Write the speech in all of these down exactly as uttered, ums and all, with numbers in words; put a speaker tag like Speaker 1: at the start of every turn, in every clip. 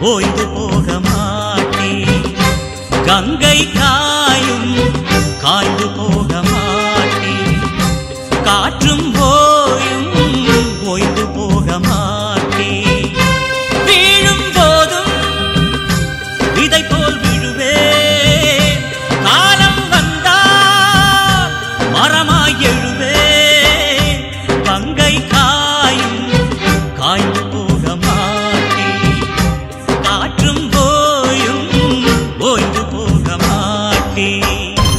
Speaker 1: ஓய்ந்து போக மாட்டேன். கங்கை காயும் காய்ந்து போக மாட்டேன். காற்றும் ஓயும் ஓய்ந்து போக மாட்டேன். வீழும் போதும் விதை போல் விழுவேன். காலம் வந்தால் மரமாய் எழுவேன். கங்கை காயும் காய்ந்து போக மாட்டேன். காற்றும் ஓயும் ஓய்ந்து போக மாட்டேன்.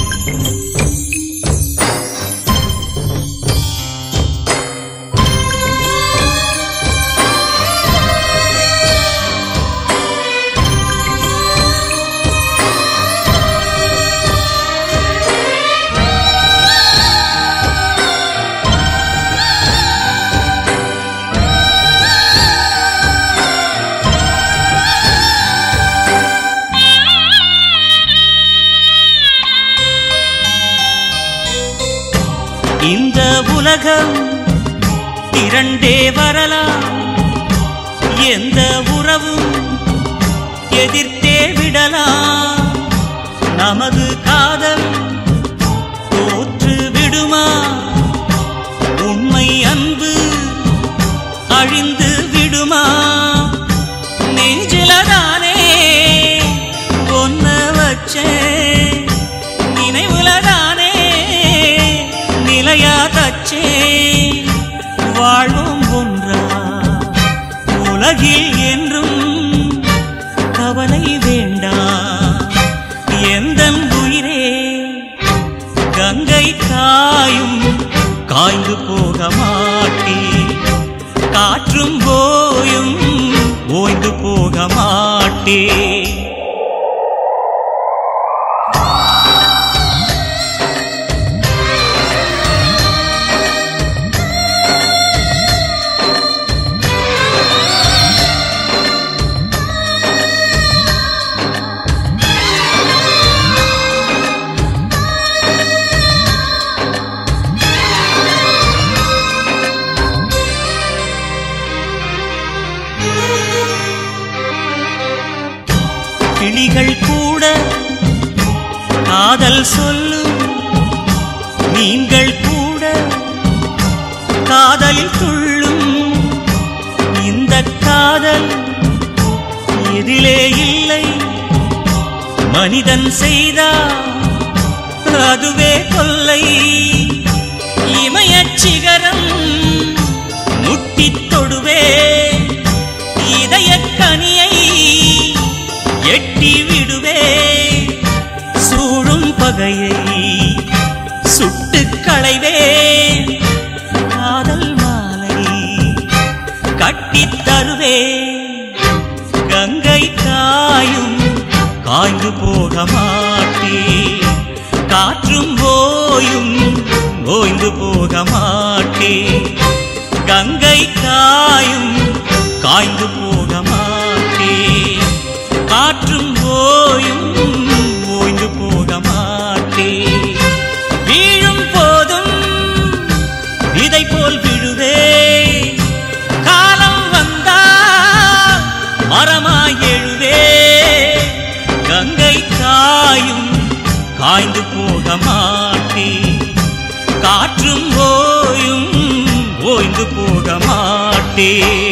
Speaker 1: இந்த உலகம் இரண்டே வரலாம். எந்த உறவும் எதிர்த்தே விடலாம். நமது காதல் தோற்று விடுமா? உண்மை அன்பு அழிந்து விடுமா? நெஞ்சிலதானே ஒன்ன வச்சே, நினைவுலதானே நிலையா தச்சே. வாழ்வும் ஒன்றா உலகில் என்றும் கவலை வேண்டாம். எந்தன் உயிரே கங்கை காயும் காய்ந்து போக மாட்டேன். காற்றும் ஓயும் ஓய்ந்து போக மாட்டேன். கிளிகள் கூட காதல் சொல்லும். மீன்கள் கூட காதலில் துள்ளும். இந்த காதல் எதிலே இல்லை. மனிதன் செய்தால் அதுவே கொல்லை. இமயச் சிகரம் முட்டித் தொடுவே. இதயக் கனியை எட்டி விடுவே. சூழும் பகையை சுட்டு களைவே. காதல் மாலை கட்டித் தருவே. கங்கை காயும் காய்ந்து போக மாட்டேன். காற்றும் ஓயும் ஓய்ந்து போக மாட்டேன். கங்கை காயும் காய்ந்து போக மாட்டேன். காற்றும் ஓயும் ஓய்ந்து போக மாட்டேன். வீழும் போதும் விதை போல் விழுவே. காலம் வந்தால் மரமாய் எழுவே. கங்கை காயும் காய்ந்து போக மாட்டேன். காற்றும் ஓயும் ஓய்ந்து போக மாட்டேன்.